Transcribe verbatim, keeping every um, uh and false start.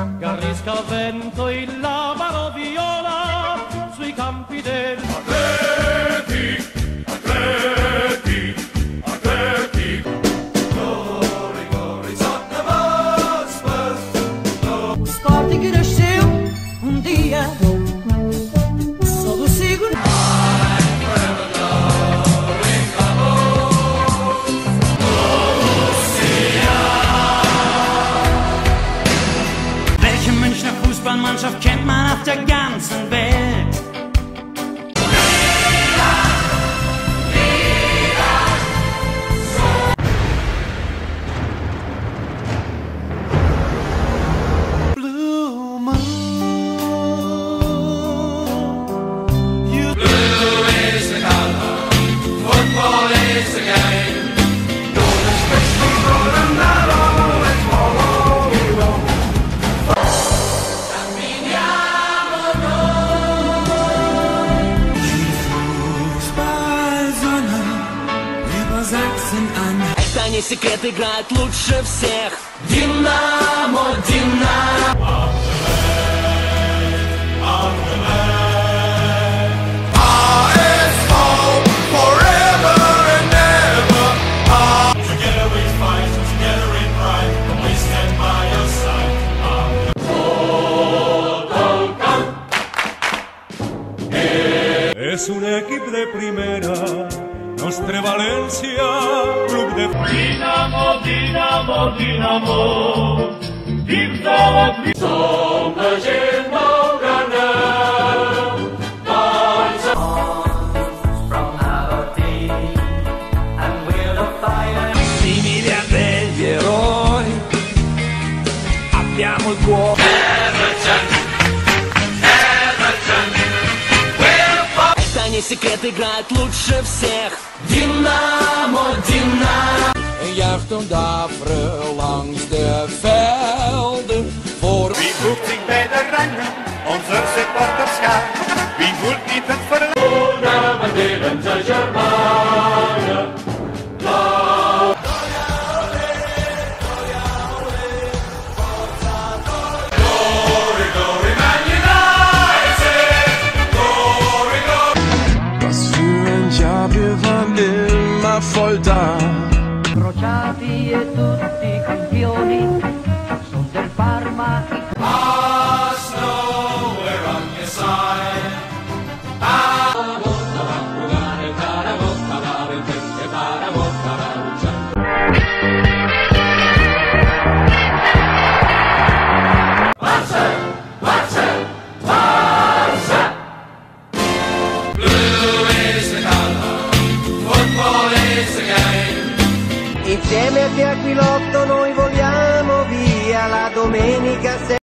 Garrisca al vento il labaro viola sui campi del Atleti, atleti, atleti. Glory, glory, sotto vostra. Sport que nasceu um dia, só do seguro. Welche Münchner Fußballmannschaft kennt man auf der ganzen Welt? Таня Секрет играет лучше всех. Динамо, Динамо. Es un equipo de primera, Nostre Valencia, club de Dinamo, Dinamo, Dinamo, Dinamo, som la gent blaugrana. From Aberdeen, and we're the finest. Simili a degli eroi, abbiamo il cuore. Таня Секрет играет лучше всех. Динамо, Динамо. Juicht davre langs de velden voor. Wie voelt zich bij de rennen, onze supporterschaar? Wie voelt niet het verloren? We delen de Germanen. Glory, glory, Man United! Glory, glory! Was für ein Jahr, wir waren immer voll da. Crociati e tutti i campioni, sono del Parma. Us know we're on your side. Barça, Barça, Barça. Blue is the color, football is the game. Insieme a te Aquilotto noi voliamo via la domenica sera.